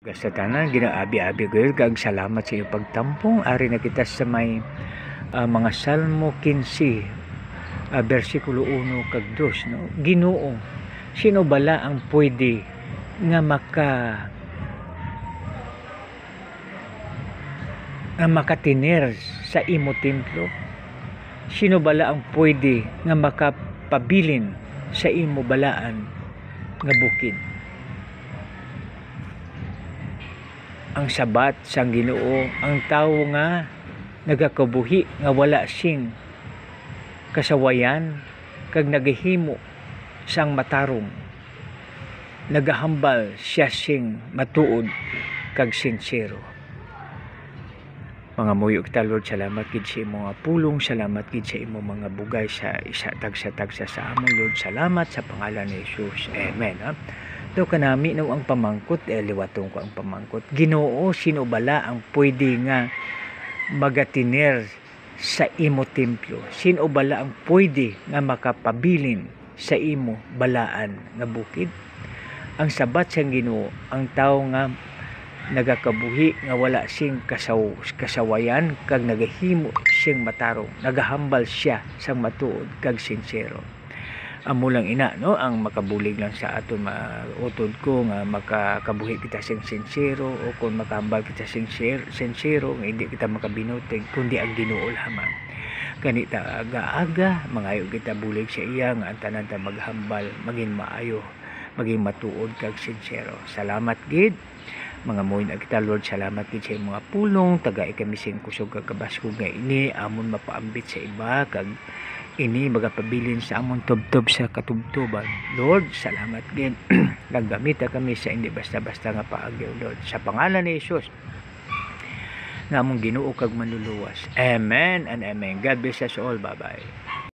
Sa tanan ginaabi-abi ko kag salamat sa iyong pagtampong. Ari na kita sa may mga Salmo 15 bersikulo 1 kag 2 no. Ginoo, sino bala ang pwede nga makatiner sa imo templo? Sino bala ang pwede nga makapabilin sa imo balaan nga bukid? Ang sabat sang Ginoo, ang tawo nga nagakabuhi nga wala sing kasawayan kag nagahimo sang matarong, nagahambal siya sing matuod kag sincero. Mga muyo kita Lord, salamat gid sa imo nga pulong, salamat gid sa imo mga bugay sa isa tagsa sa amon Lord. Salamat sa pangalan ni Jesus. Amen. Do kanami no ang pamangkot, liwatong ko ang pamangkot. Ginoo, sino bala ang pwede nga magatiner sa imo templo? Sino bala ang pwede nga makapabilin sa imo balaan nga bukid? Ang sabat sang Ginoo, ang tawo nga nagakabuhi nga wala sing kasawayan kag nagahimo sing matarong, nagahambal siya sang matuod kag sincero. Amo lang ina no ang makabulig lang sa aton mautod ko nga makakabuhi kita sing sincero, o kung makahambal kita sing sincero nga hindi kita makabinutig kundi ang Ginoo lamang. Kanita aga-aga mangayo kita bulig sa iya nga ang tanan ta maghambal, maging maayo, maging matuod kag sincero. Salamat gid mga moy na kita Lord, salamat gid sa mga pulong taga kami sing kusog kag kabaskog nga ini amon mapaambit sa iba kag ini magapabilin sa amon tubtob sa katubtuban. Lord, salamat gid. Naggamita kami sa hindi basta-basta nga paagyaw Lord, sa pangalan ni Jesus nga among Ginoo kag manluluwas. Amen and amen. God bless us all. Bye bye.